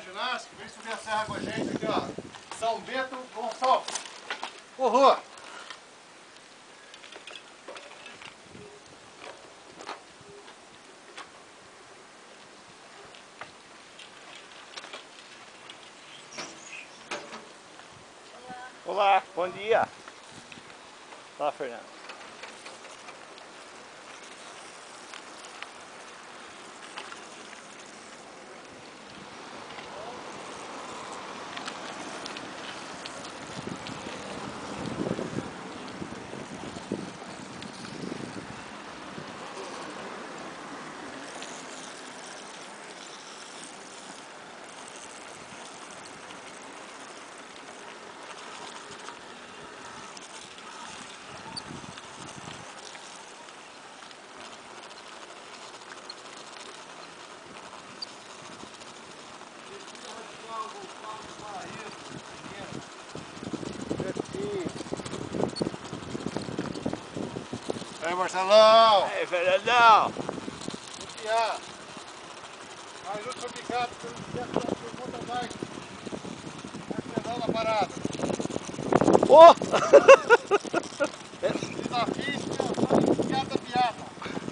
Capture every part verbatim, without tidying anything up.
ginástica, vem subir a serra com a gente aqui, ó. São Bento Gonçalves. Uhul! Olá, bom dia. Olá, Fernando. Aí, Marcelão! Aí, Fernandão! Confiar! Ajuda o picado, se não quiser ficar por conta mais. Mais pedal na parada. Oh! Desafio expiação, piada, piada.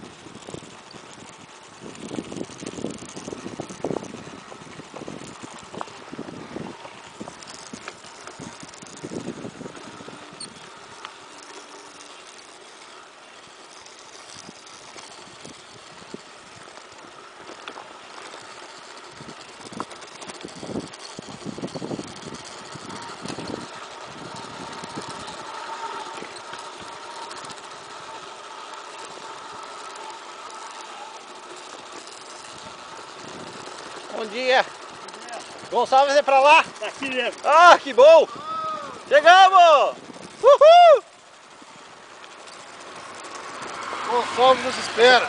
Bom dia! Gonçalves é pra lá? Aqui mesmo. Ah, que bom! Chegamos! Uhul! Gonçalves nos espera.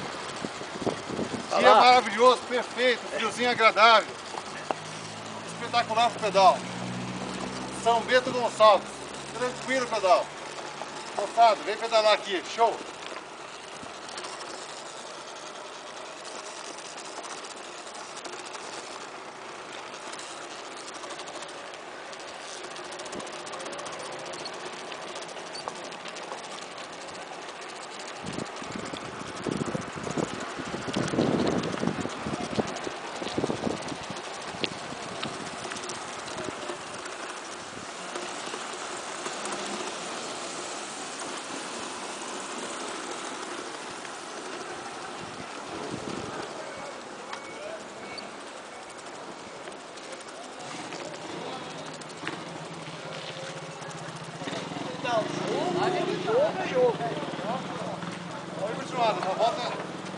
Tá Dia lá. maravilhoso, perfeito, friozinho agradável. Espetacular pro pedal. São Bento Gonçalves. Tranquilo pedal. Moçada, vem pedalar aqui, show! Pode continuar, uma volta.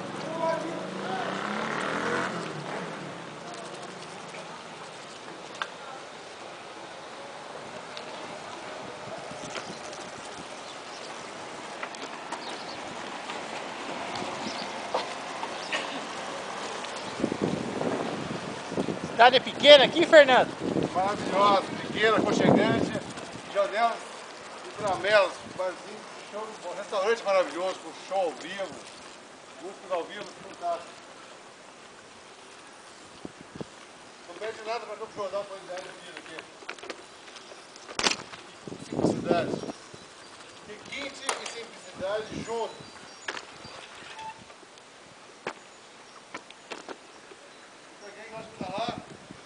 Cidade é pequena aqui, Fernando? Maravilhosa, pequena, aconchegante, janelas e tramelas, barzinho, show de bola. Restaurante maravilhoso, com show ao vivo, músicas ao vivo, fantástico. Não perde nada para o jornal para ideia de vida aqui. Simplicidade. Requinte e simplicidade juntos. Para quem gosta de pedalar,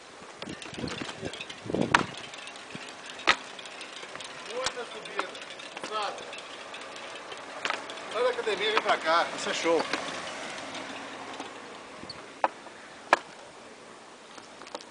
muita subida, sabe? Sai da academia e vem pra cá, isso é show.